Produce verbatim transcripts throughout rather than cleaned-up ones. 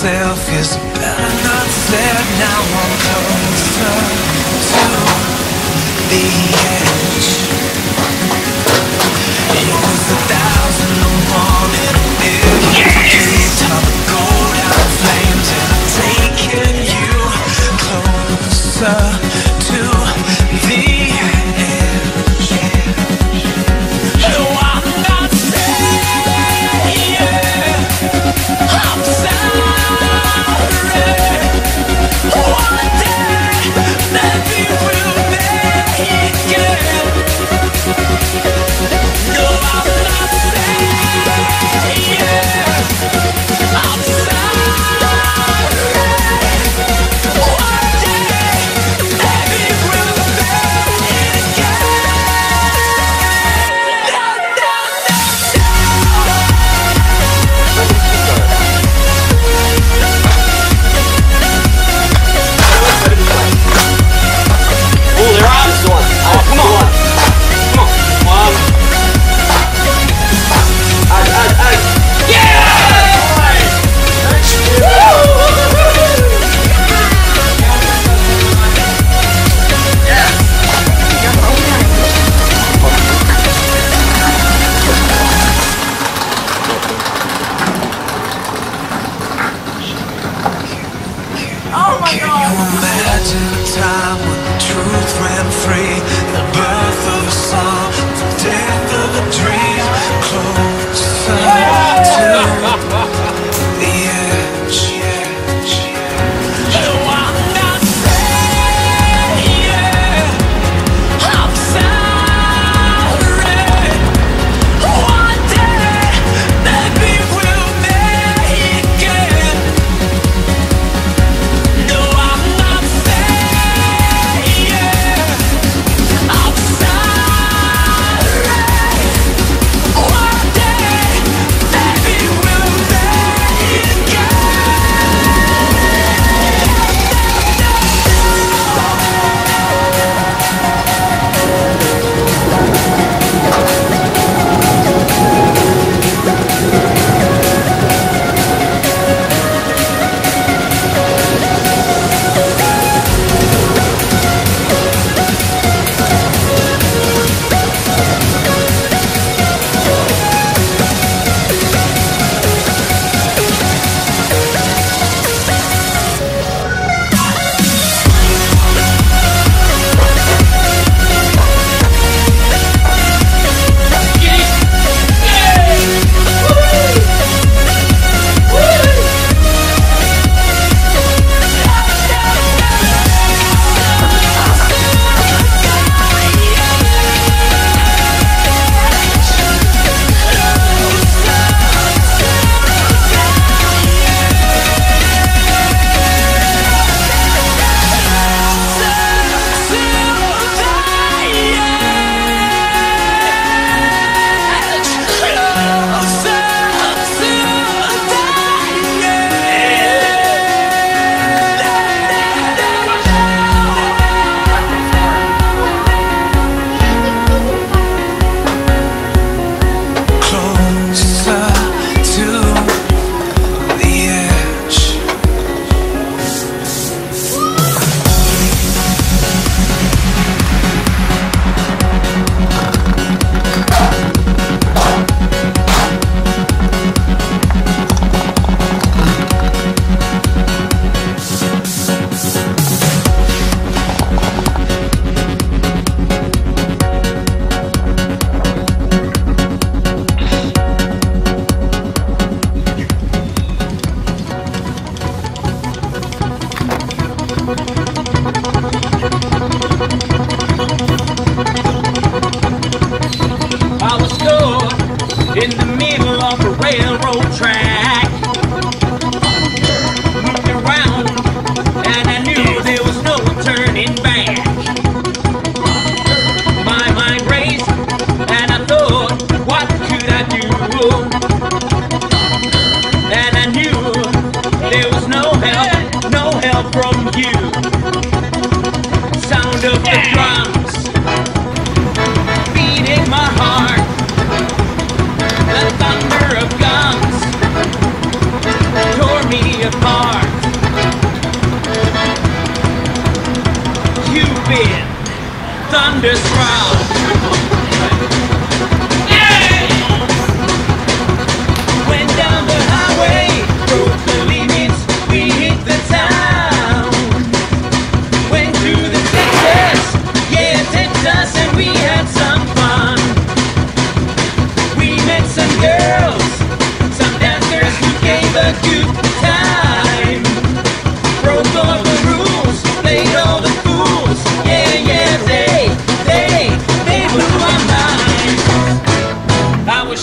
myself is better not said. Now I'm closer to the edge. It was a thousand to one in a million. Yes! Time to go down in flames, and I'm taking you closer to the edge. No, I'm not saying I'm sorry. One day, maybe we'll make it. No, I'm not saying I'm sorry. One day, maybe we'll make it. No, no, no, Oh, they're on this one. Oh, come on. Come on. Come on. Ay, ay, ay. Yeah! Oh my Can God! you imagine a time when the truth ran free? The birth of a song, the death of a dream. Closer to the edge. No, I'm not saying I'm sorry. One day, maybe we'll make it. No, I'm not saying I'm sorry. One day, maybe we'll make it. Closer to the edge. I was stood in the middle of a railroad track. Looked around and I knew there was no turning back. My mind raced and I thought, what could I do? And I knew there was no help, no help from you. Sound of the drums beating my heart, the thunder of guns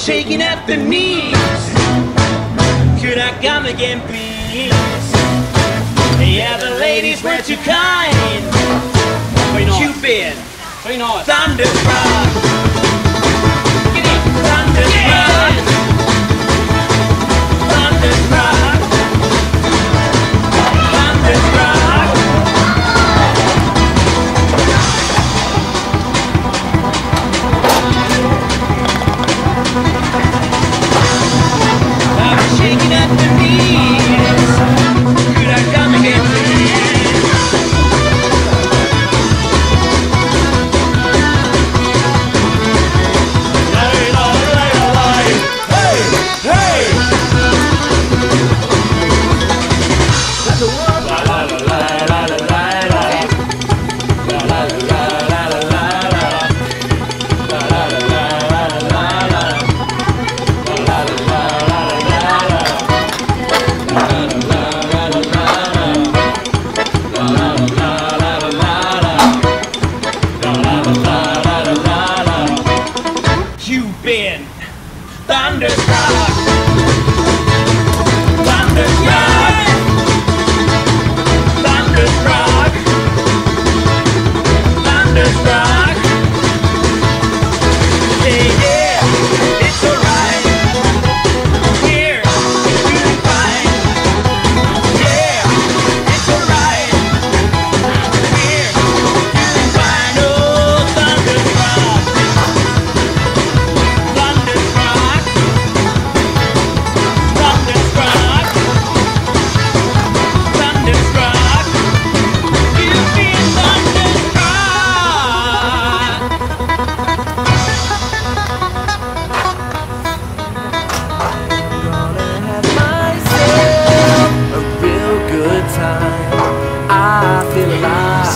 shaking at the knees. Could I come again, please? Yeah, the ladies were too kind. Cupid, thunderstruck. Thunderstruck. Thunderstruck. Thunderstruck. I was shaking at the knees. Could I come again, please? Lay, lay, lay, lay. Hey, hey. That's a word. La la la la la la la. La la la la la la la. La la la la la la. La la la la la la. You've been thunderstruck. Thunderstruck. Thunderstruck. Thunderstruck. Yeah, yeah, it's alright. We're doing fine. Yeah, it's alright. We're doing fine. Oh, thunderstruck. Thunderstruck. Thunderstruck. Thunderstruck. You've been thunderstruck. Gonna have myself a real good time. I feel alive.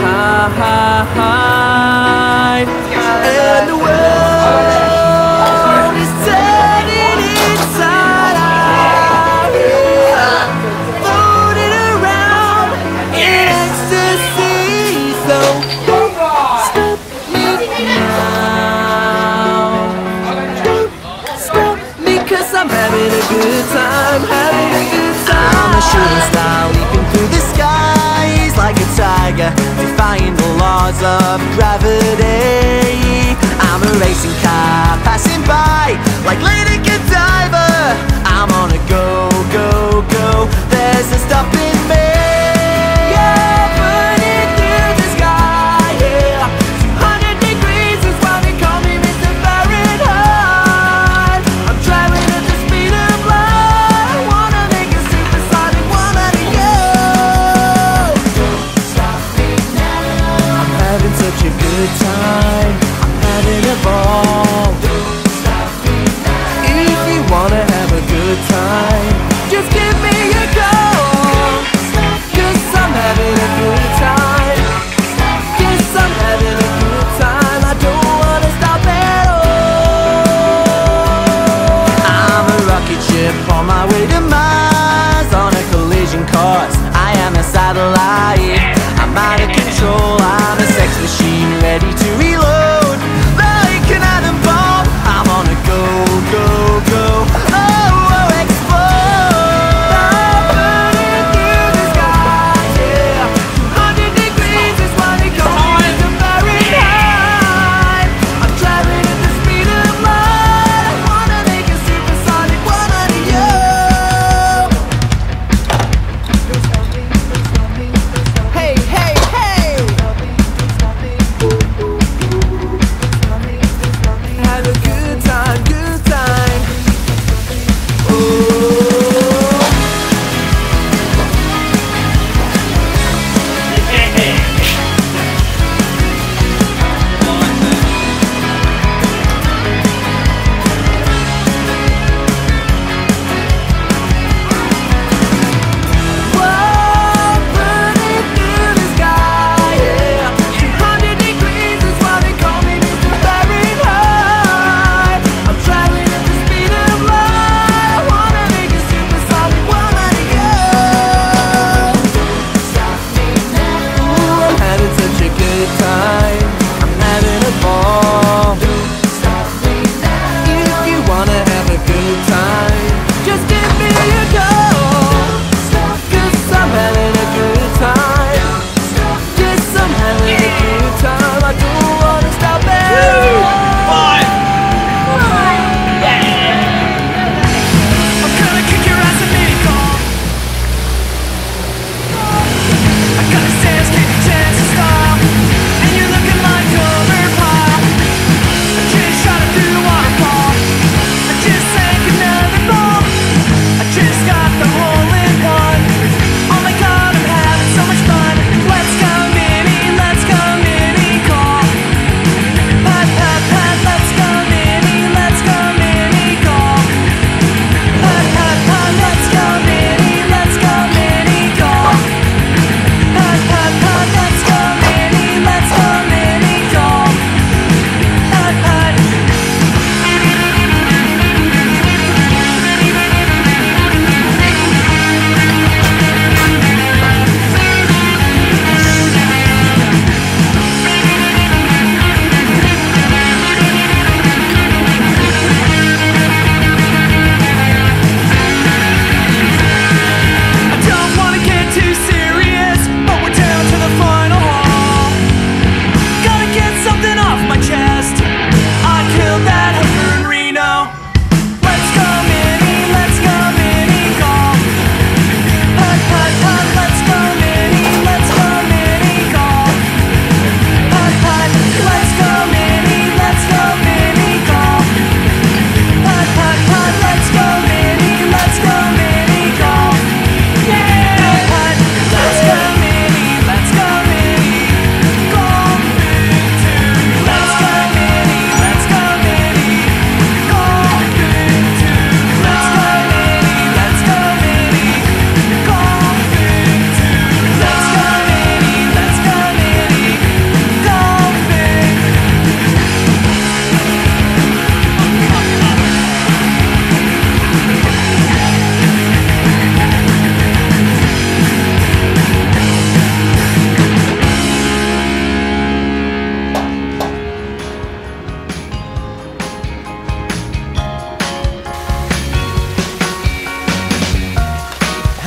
And the world is turning inside out. Floating around in ecstasy. So stop me now. Stop me, 'cause I'm having a good time, having a good time. I'm a shooting star leaping through the skies like a tiger, defying the laws of gravity. I'm a racing car passing by like Lady Godiva. I'm on a go, go, go. There's no stopping me. Yeah, burning through the sky. Yeah, two hundred degrees is why they call me Mister Fahrenheit. I'm driving at the speed of light. I wanna make a supersonic one out of you. Don't stop me now. I'm having such a good time. I'm having a ball.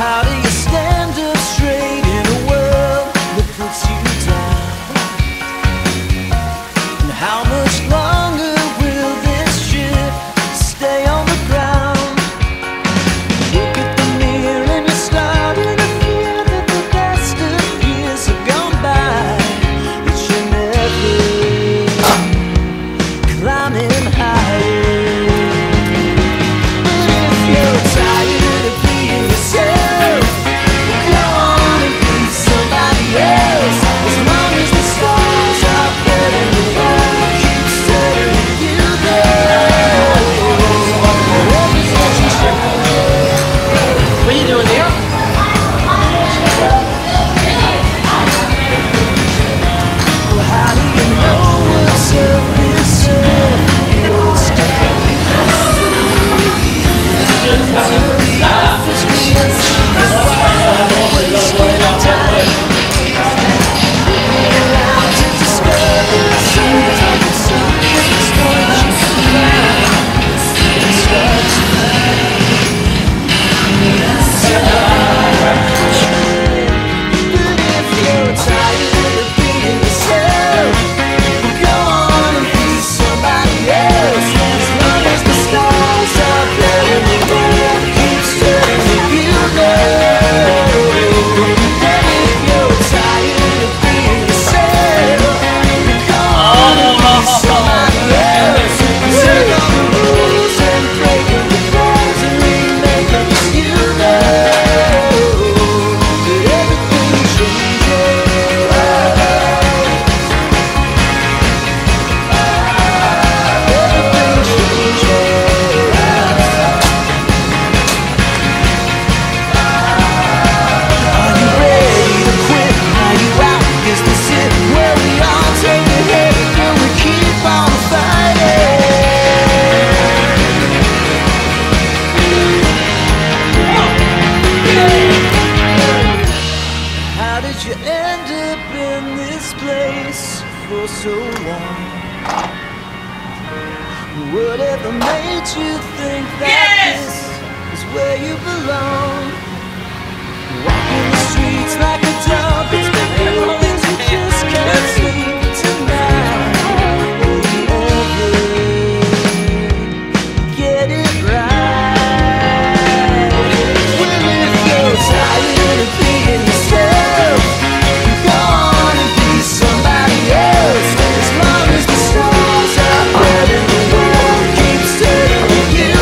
How do you stand up straight in a world that puts you down? And how much longer will this ship stay on the ground? Look at the mirror and you're starting to fear that the best of years have gone by, that you're never climbing higher. But if you're tired of being yourself, go on and be somebody else. As long as the stars are there and the world keeps turning you there. What are you doing there? Well, how do you know what's up inside? What's down? You end up in this place for so long. Whatever made you think that Yes! this is where you belong? Walking the streets like a dog, it's believing things you just can't sleep tonight. Will you ever get it right? Well, if you're tired of being yourself, go on and be somebody else. As long as the stars are red and the world keeps turning, you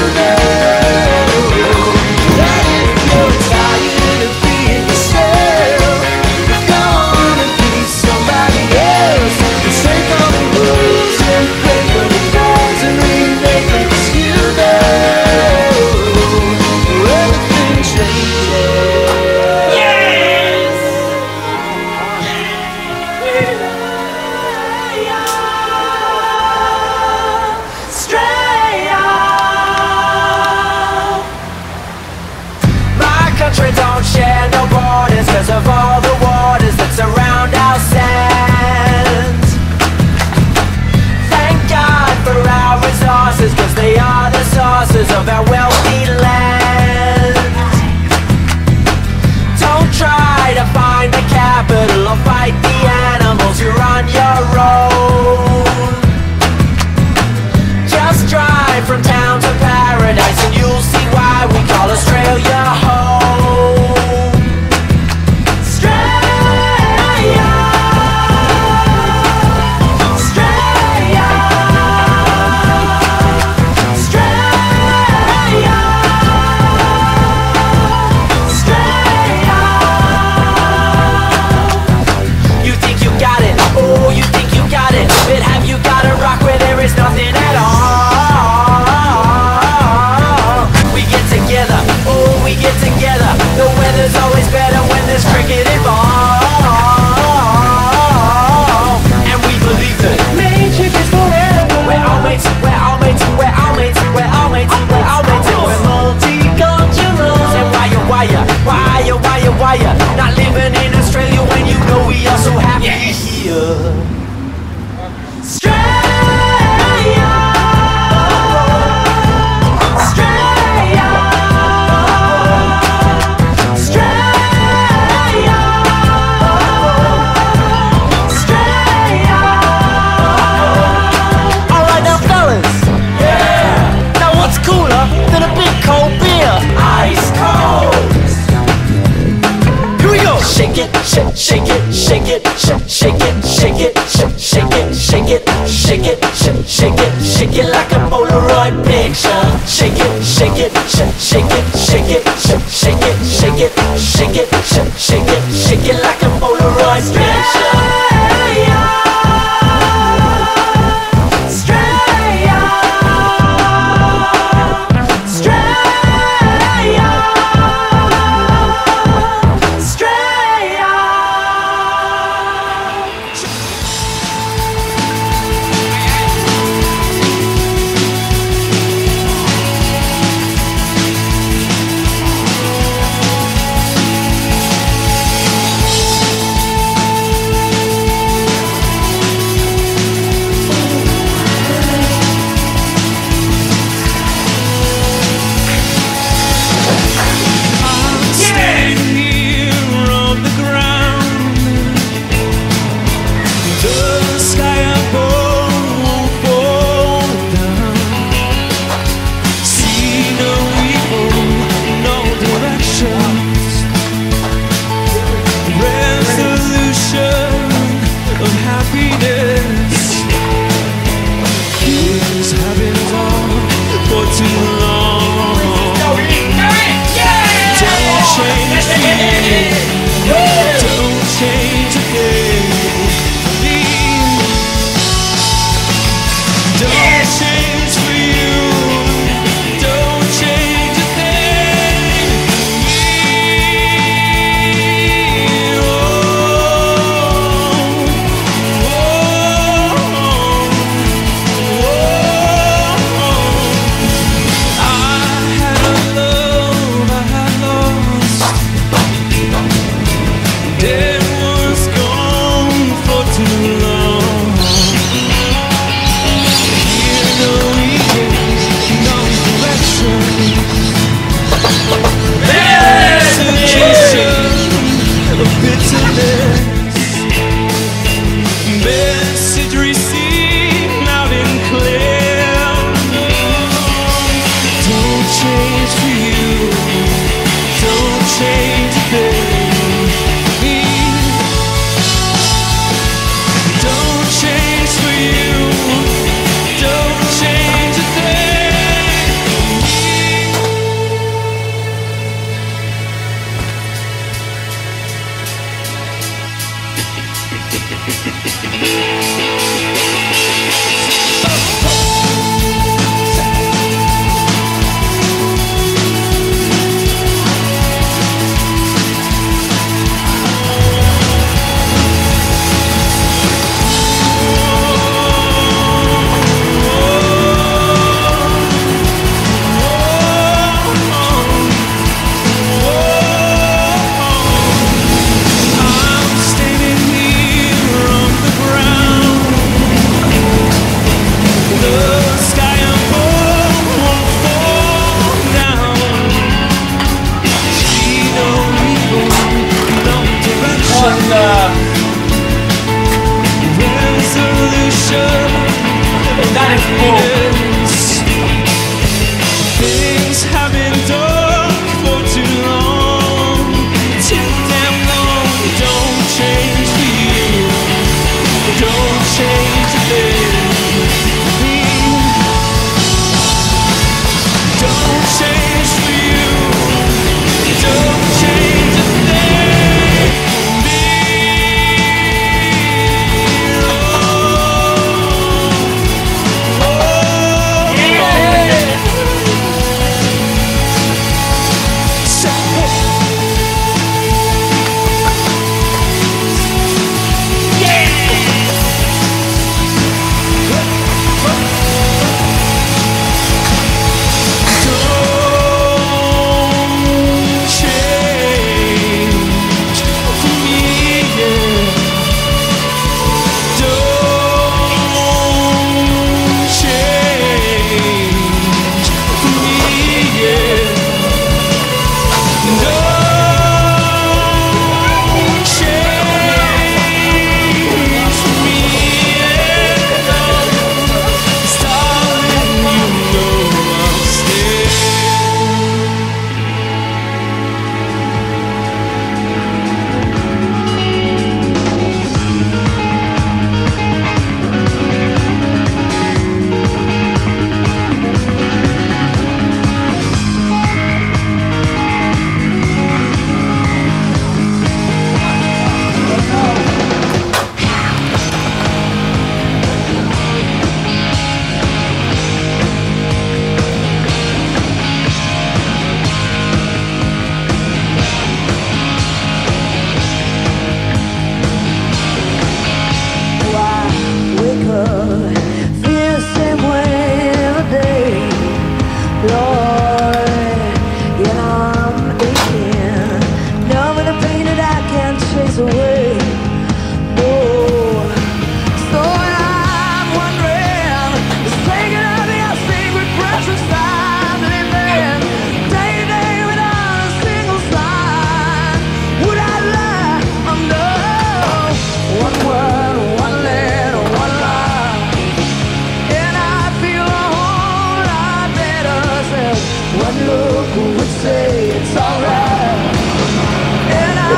know that if you're tired of being yourself, go shake, shake it, shake it, shake, shake it, shake it, shake, shake it, shake it, shake it, shake, shake it, shake it like a Polaroid picture. Shake it, shake it, shake, shake it, shake it, shake, shake it, shake it, shake it, shake, shake it, shake it like a Polaroid picture.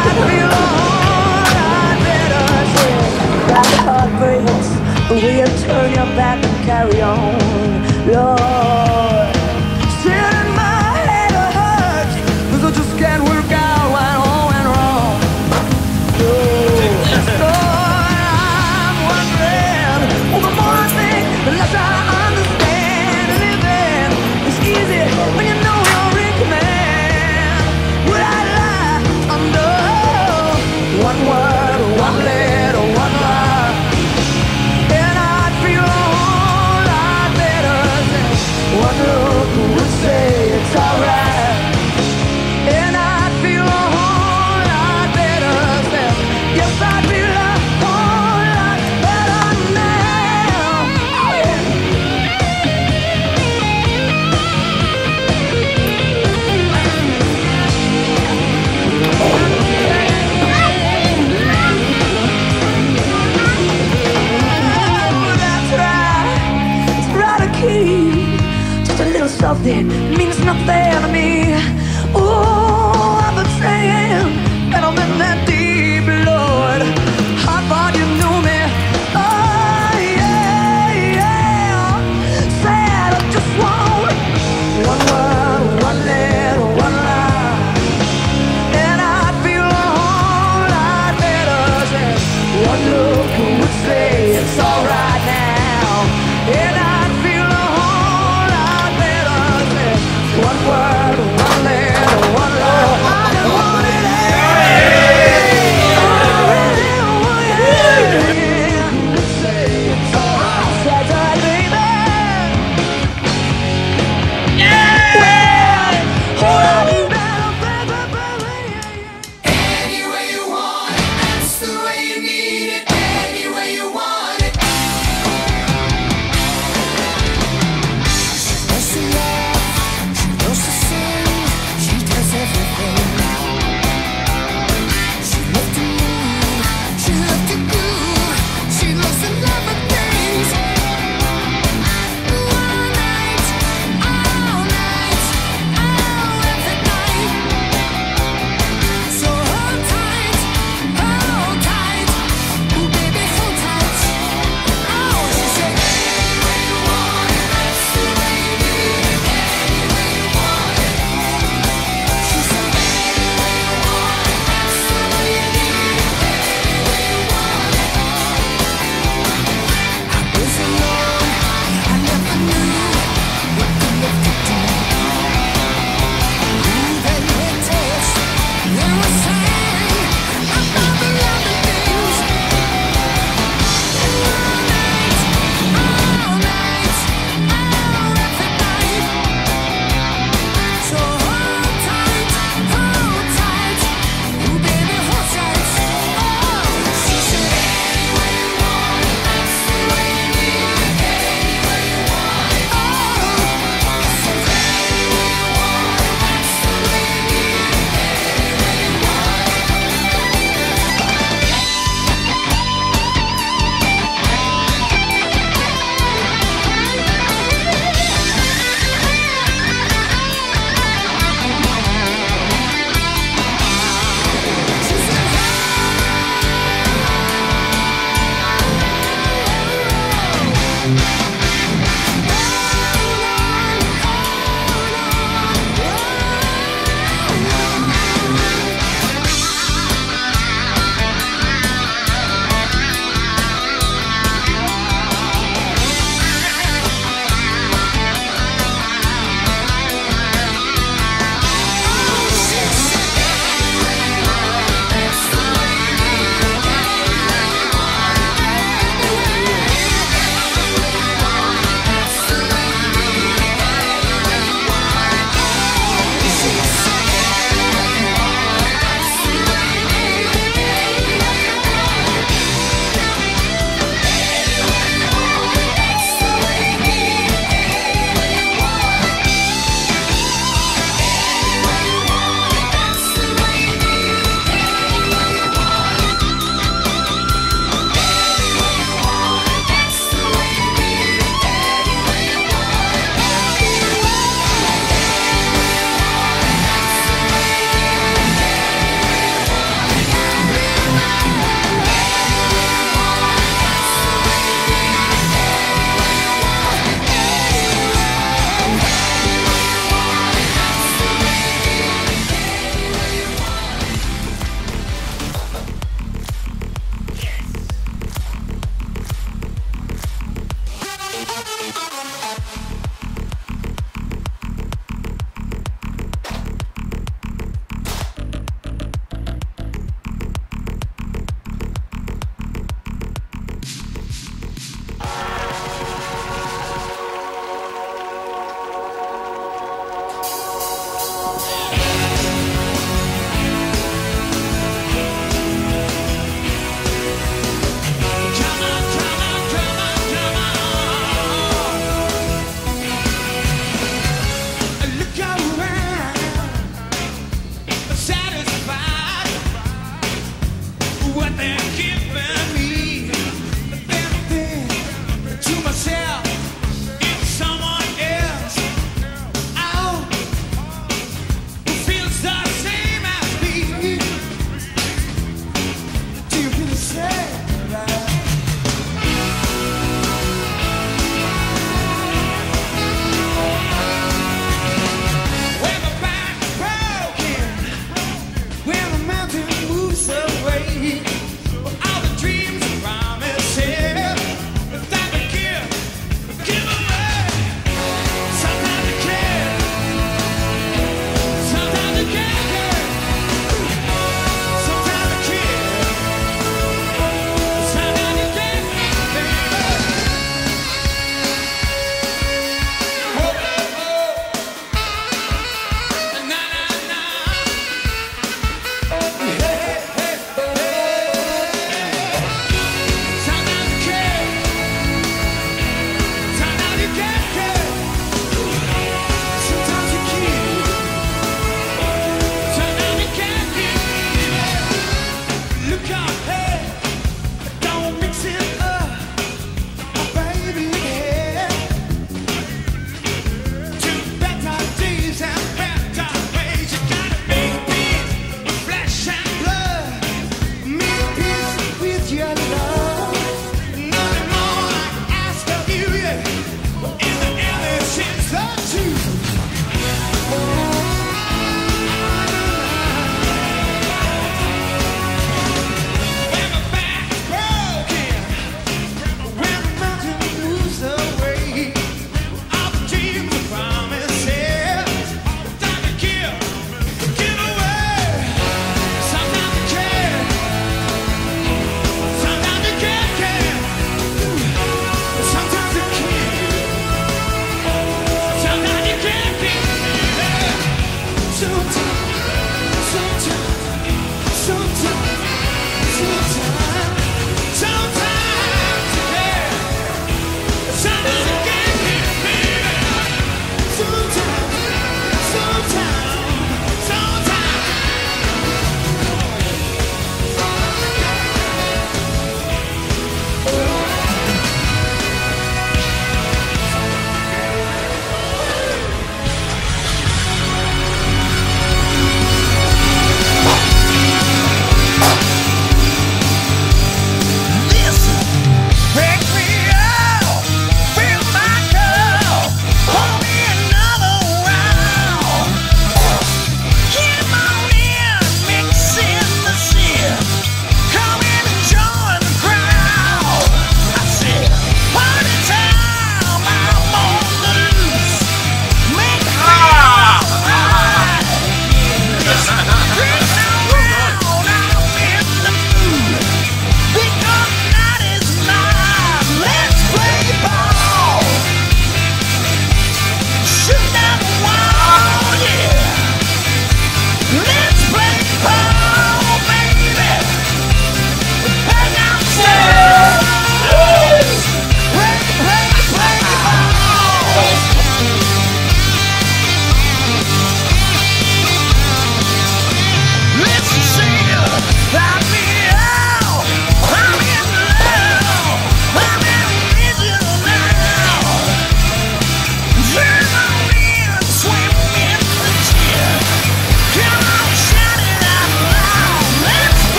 I'd feel a whole lot better. That heart breaks the way you turn your back and carry on, Lord. Still in my head it hurts, 'cause I just can't work out what all went wrong. So I'm wondering, well, the more I think, the less I understand. Living is easy when you know you're in command. Would I lie under one word, one letter, one lie? And I'd feel a whole lot better than one look would say it's alright. And I'd feel a whole lot better than, yes, I'd feel a whole lot better now. Oh, yeah. That's right, it's right, a key. Just a little something means nothing to me. Oh, I've been saying that I'm in that deep, Lord. I thought you knew me. Oh, yeah, yeah. Said I just want one word, one letter, one line. And I'd feel a whole lot better than one look would say it's alright now. And I'd feel a whole lot better than one word, one letter, one line.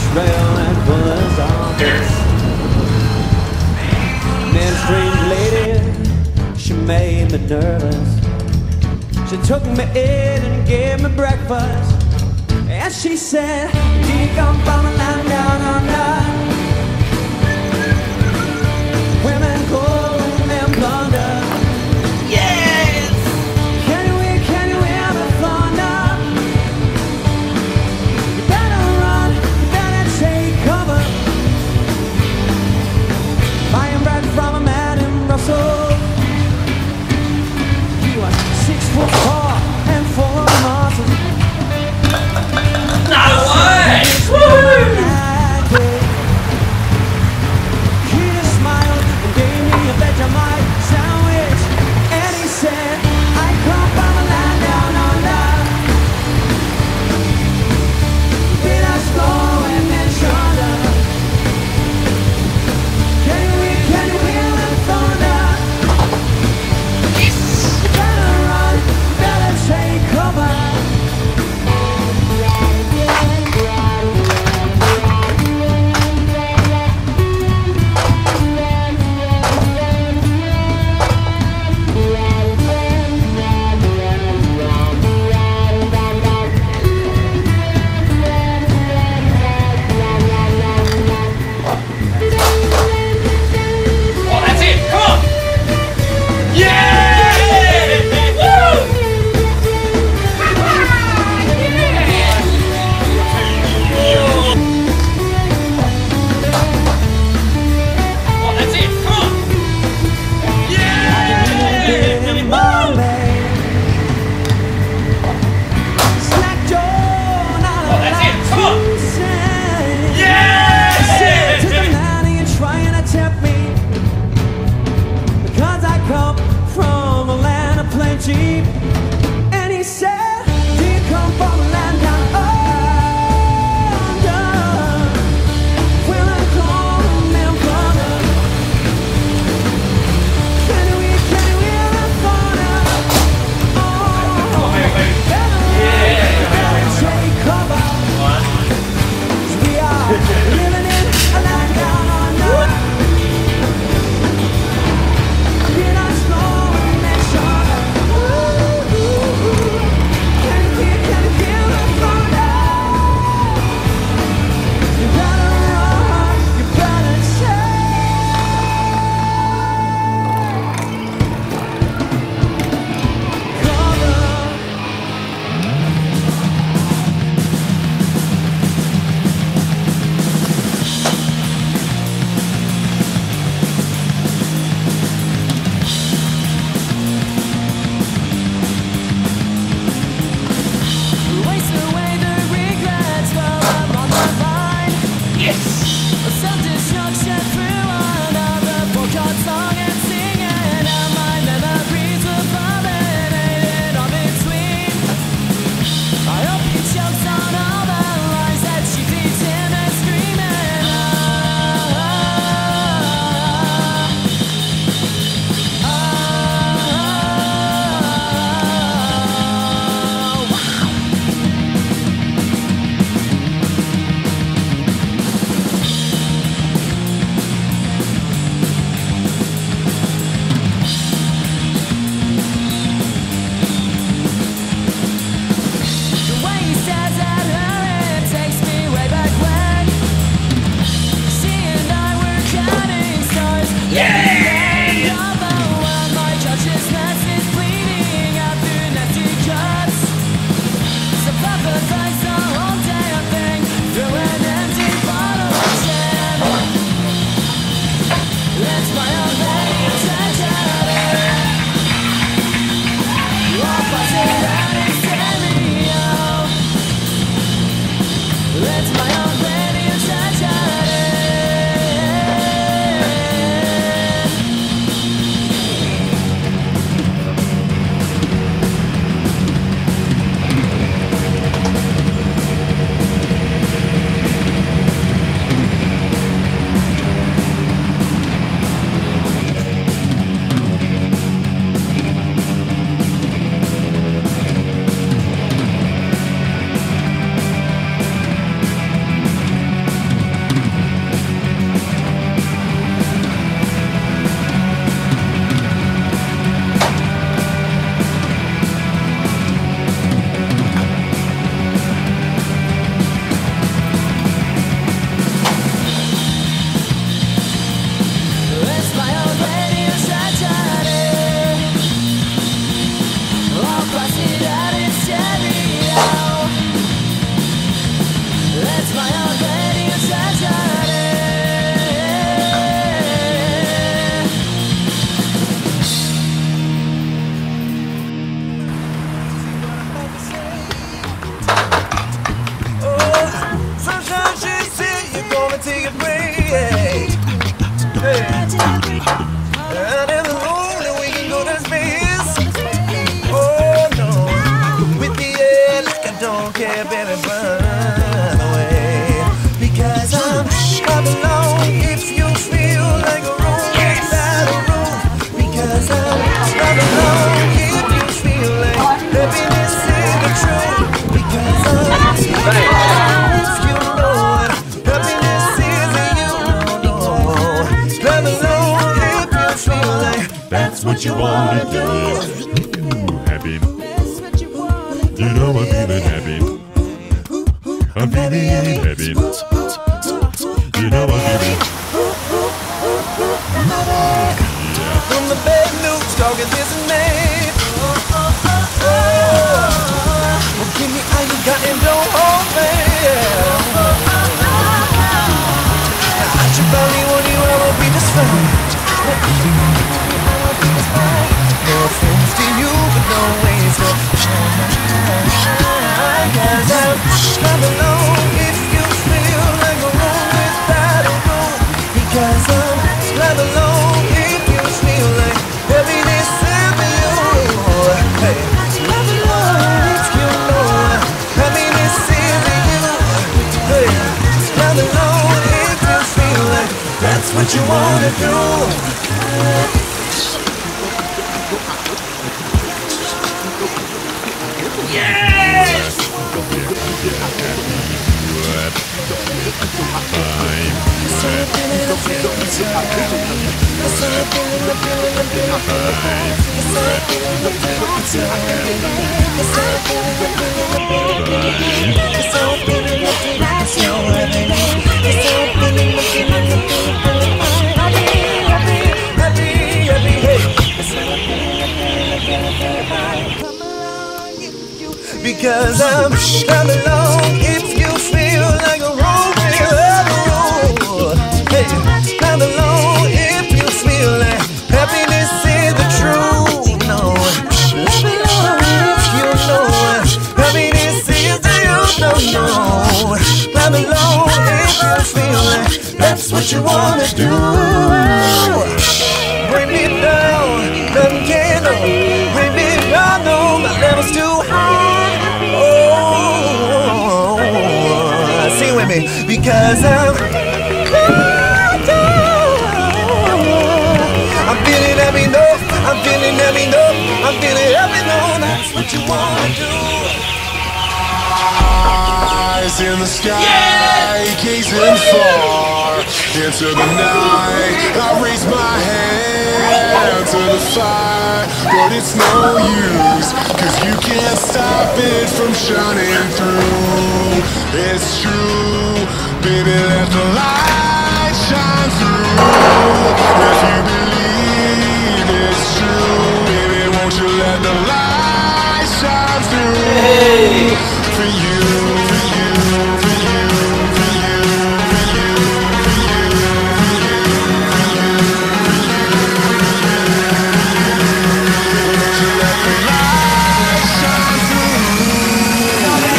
Israel and Buller's office. Then a strange lady, she made me nervous. She took me in and gave me breakfast. And she said, do you come from a land down under? Women cold and plunder. Yes! Can you hear, can you hear the thunder? You better run, you better take cover. Buying bread from a man in Brussels. He was six foot four and full of muscle. No way! Woo! He just smiled and gave me a Vegemite sandwich. And he said, I come from a land down under. Did I slow and then shudder? Can you hear, can you hear the thunder? Yes! You better run, you better take cover. Oh, that's it! Come on! Yeah! Woo! Oh, that's it! Come on! Yeah! Oh, that's it! Come on! Yeah! Trying to tempt me because I come from a land of plenty. And he said, do you come from a land down under? Well, I'm calling them brother. Can you hear, can you hear the thunder? Oh, better run, better take cover. 'Cause we are living in a land down under. Did I slow and then shudder? Ooh, ooh, ooh. Can you hear, can you hear the thunder? You better run, you better take cover. That's what you wanna do. Happy. You know I'm feeling happy. I'm feeling happy. You know I'm feeling. From the bad news, talking this and that. Well, give me all you got and don't hold me. I should probably want you, I won't be this fine. No offense to you, but no ways to cause I'm not alone if you feel like a room without a room. Because I'm not alone if you feel like happiness in you. Hey, not alone if you know happiness is in you. Hey, not alone if you feel like that's what you wanna do. Yes! Because I'm not alone if you feel like a room without a rule. Hey, not alone if you feel like happiness is the truth. No, not alone if you know happiness is the you. No, no, not alone if you feel like that's what you wanna do. Bring me down, nothing can no. Bring me down, no, my level's too high. Sing with me, because I'm I'm feeling happy, no, I'm feeling happy, no, I'm feeling happy, no, that's what you wanna do. Eyes in the sky, yeah! Gazing far into the night. I raise my hand to the fire, but it's no use, cause you can't stop it from shining through. It's true, baby, let the light shine through. If you believe it's true, baby, won't you let the light shine through? Hey. For you, for you, for you, for you, for you, for you, for you, for you, won't you let the light shine through?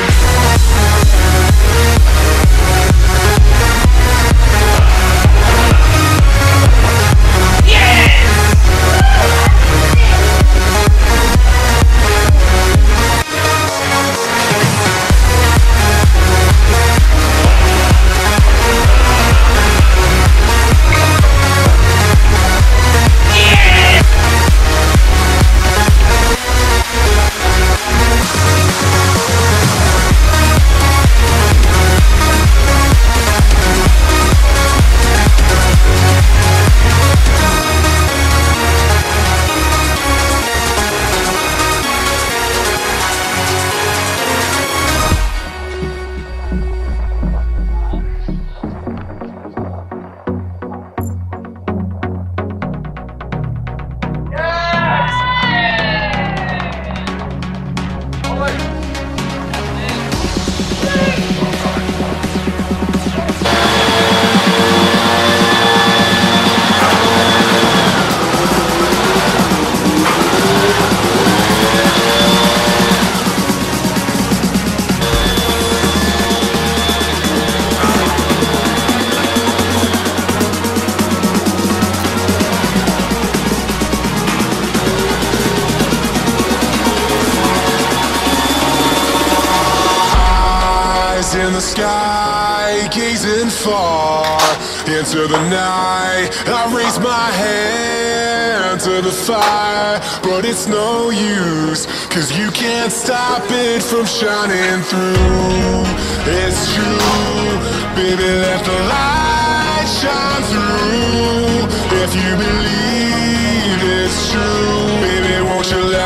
In the sky, gazing far into the night. I raise my hand to the fire, but it's no use, cause you can't stop it from shining through. It's true, baby, let the light shine through. If you believe it's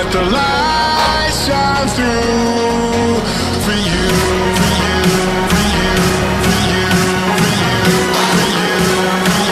the light shines through for you, for you, for you, for you, for you, for you, for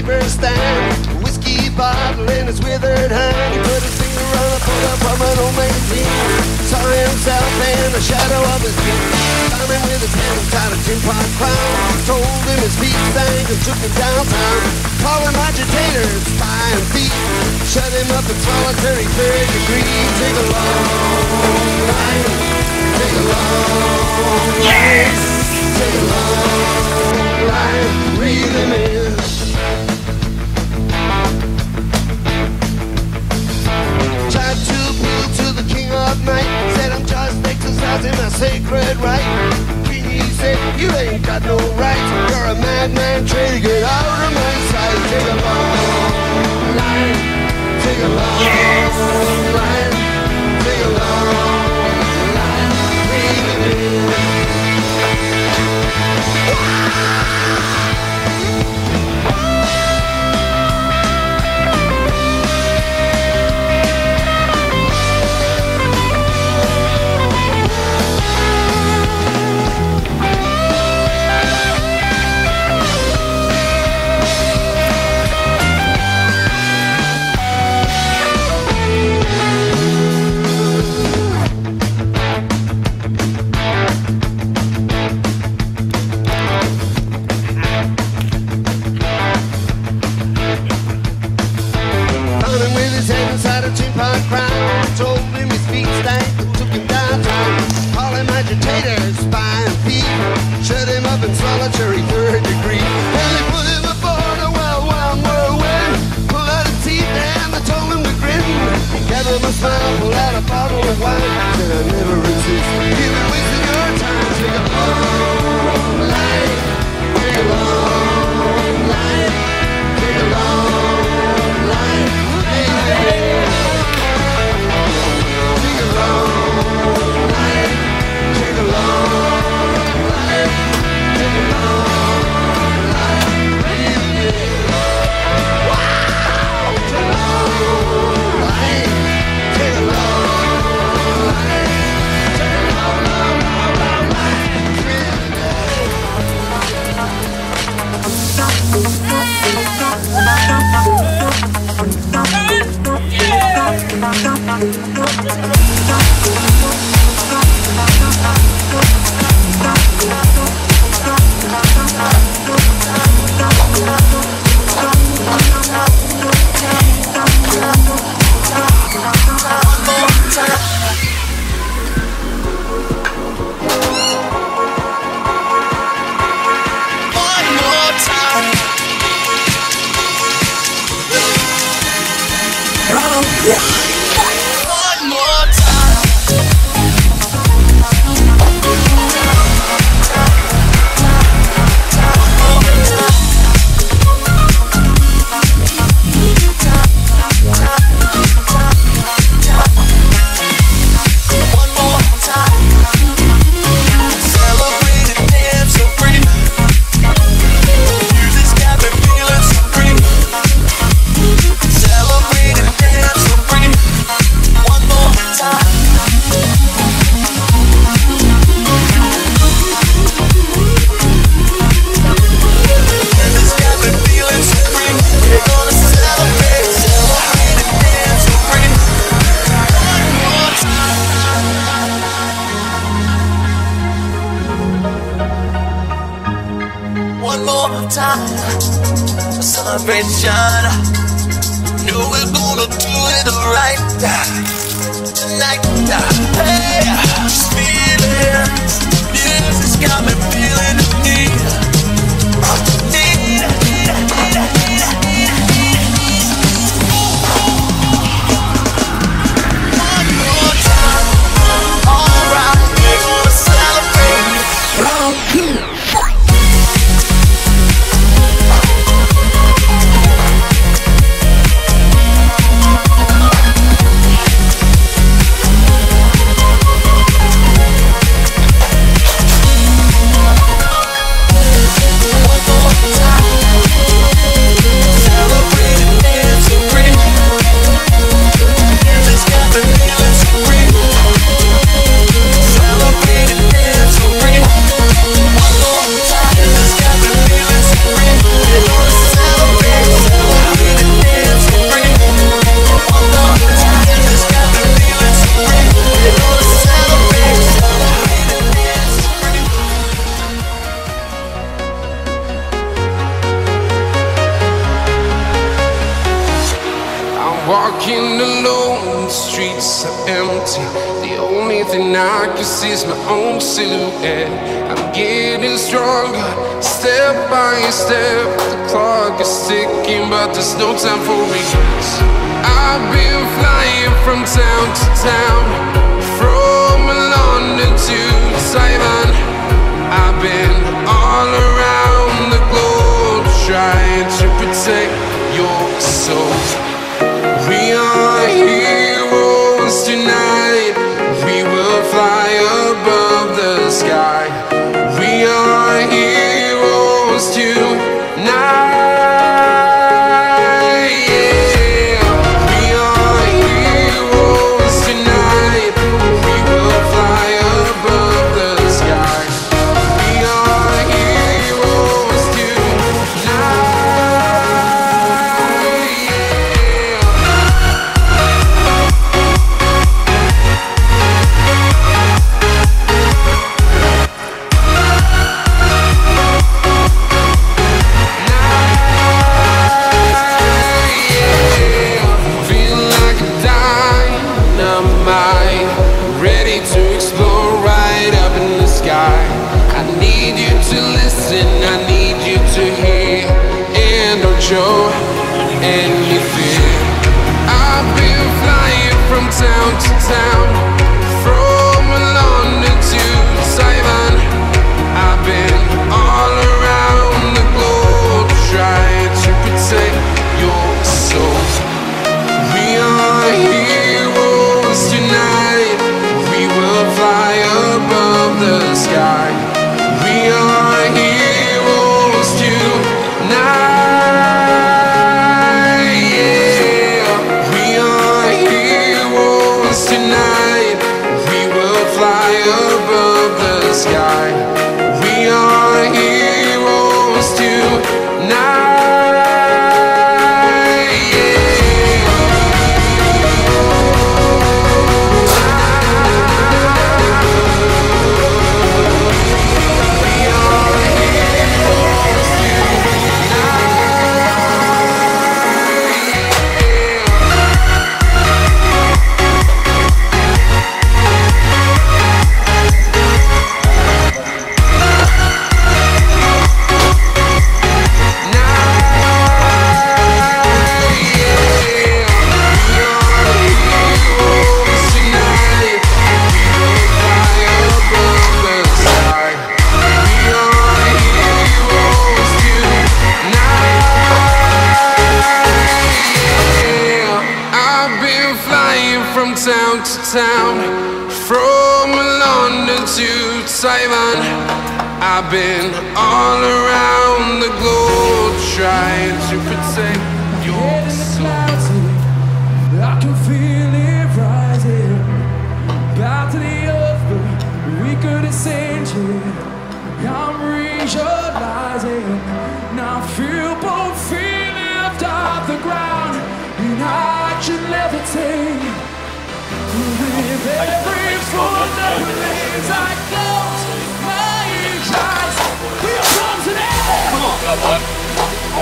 paper stand, a whiskey bottle in his withered hand. He put his finger on a photo from an old magazine, saw himself in the shadow of his feet, found him with his hand inside a tin pot crown, told him his feet stank and took him downtown, called him agitator, spy and thief, shut him up in solitary third degree. Take a long line, take a long line, take a long line, reel him in. Tried to appeal to the king of night, said I'm just exercising my sacred right. King, he said, you ain't got no rights, you're a madman, trying to get out of my sight. Take a long line, take a long yes. line, take a long line, reel him in. Told him his feet stank and took him downtown, call him agitator, spy and thief, shut him up in solitary third degree. And they put him aboard a wild, wild whirlwind, pulled out his teeth and they told him to grin, gave him a smile, pulled out a bottle of wine, said I never resist, you've been wasting your time. Take a long line, take a long line, take a long line, baby. Celebration. Know we're gonna do it right tonight. Hey, just feeling. Music's got me feeling the need. Need, need, need, need, need. One more time. Alright, we're gonna celebrate. Round two. walking alone, the streets are empty. The only thing I can see is my own silhouette. I'm getting stronger, step by step. The clock is ticking, but there's no time for regrets. I've been flying from town to town, from London to Taiwan. I've been all around the globe, trying to protect your soul. We are heroes tonight. We will fly above the sky. We are heroes tonight. Show anything. I've been flying from town to town, from London to Taiwan. I've been all around the globe, trying to protect your soul. We are heroes tonight. We will fly above the sky. We are heroes tonight. Town to town, from London to Taiwan. I've been all around the globe, trying to protect your soul. I can feel it rising, back to the earth, but we could ascend here. I'm realizing, now I feel both feet lift off the ground, and I should levitate. With every foot that remains, I close my eyes. We'll come to that. Come on, come on. Oh,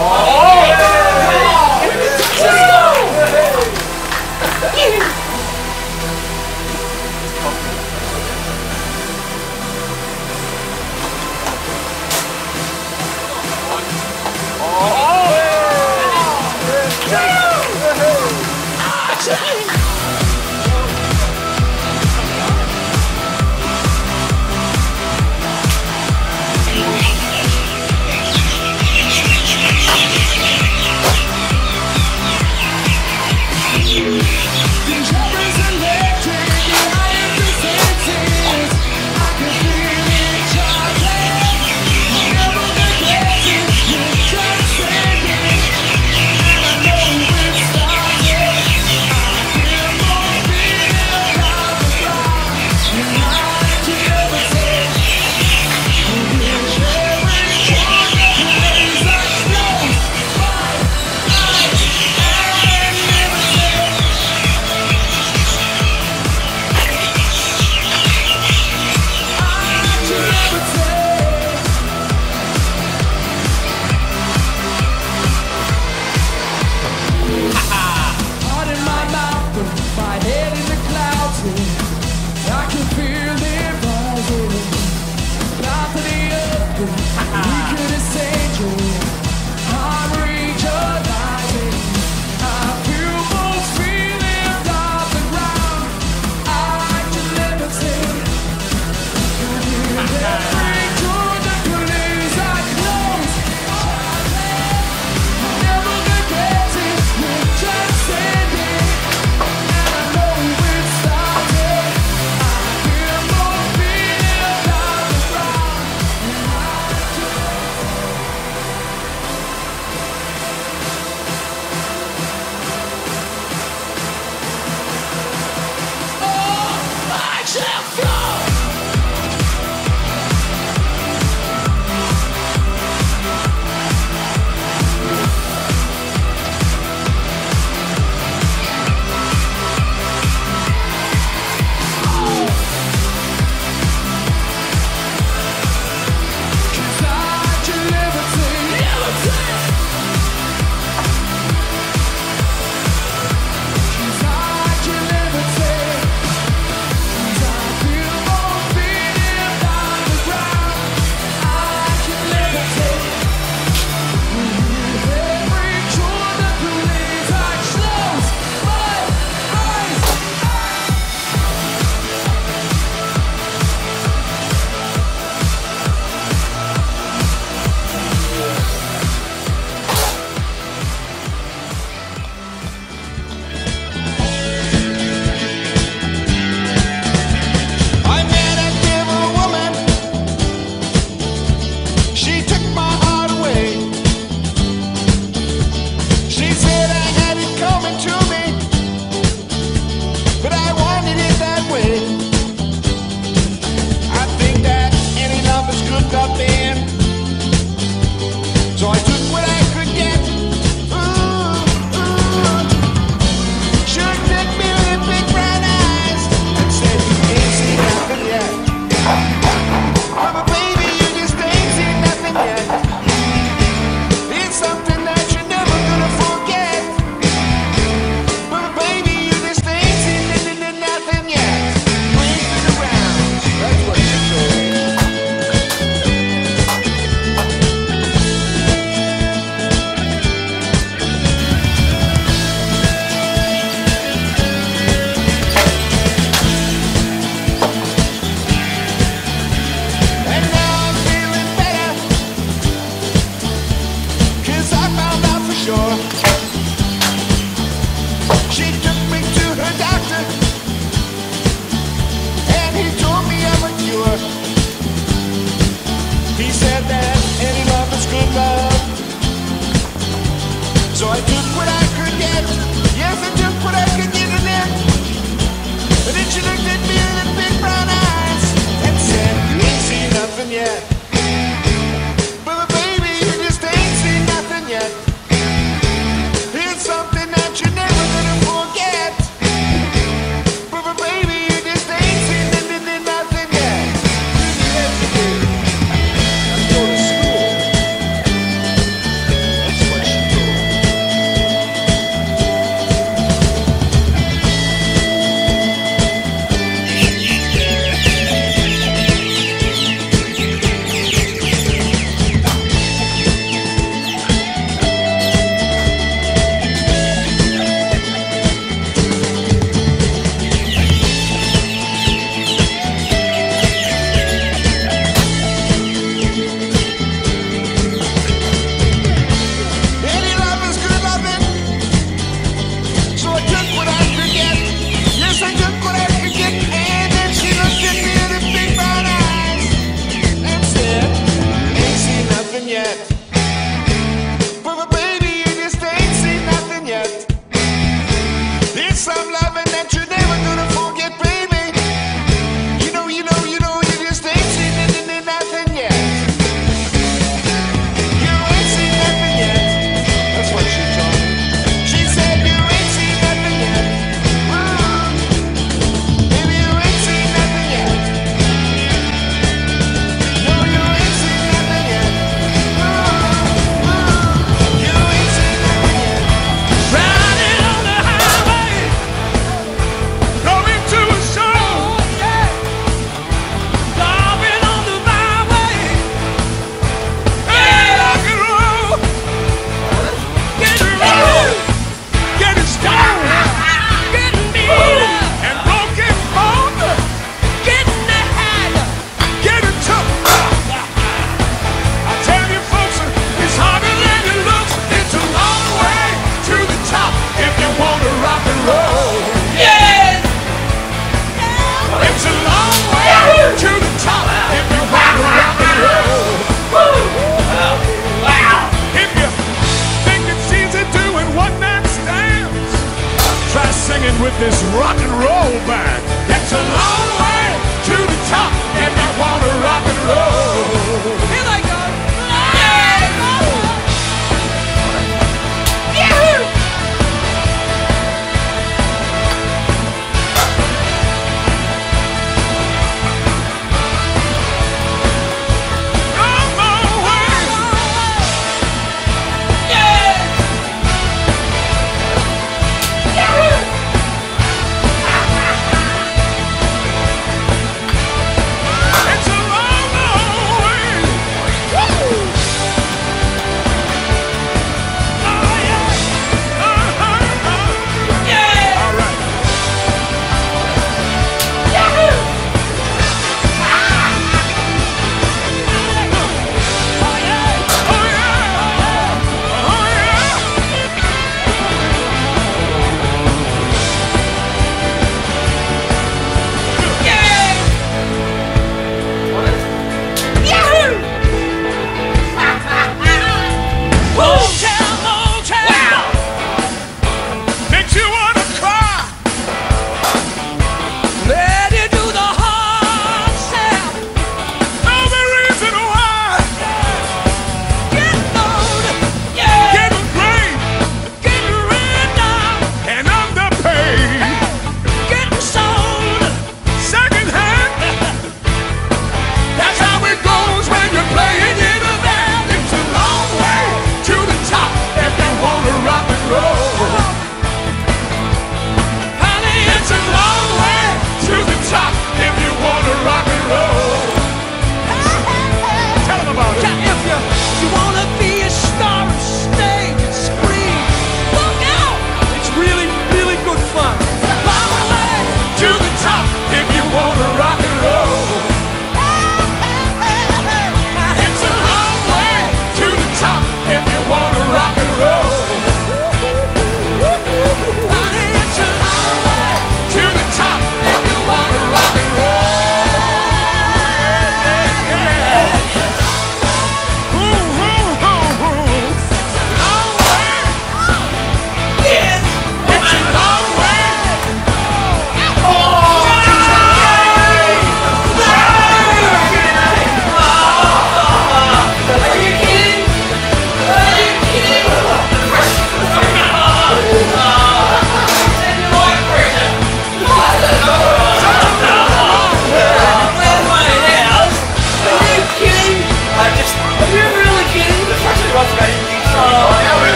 So I took what I could get. Yes, I took what I could get in it. And then she looked at me with her big brown eyes and said, you ain't seen nothing yet.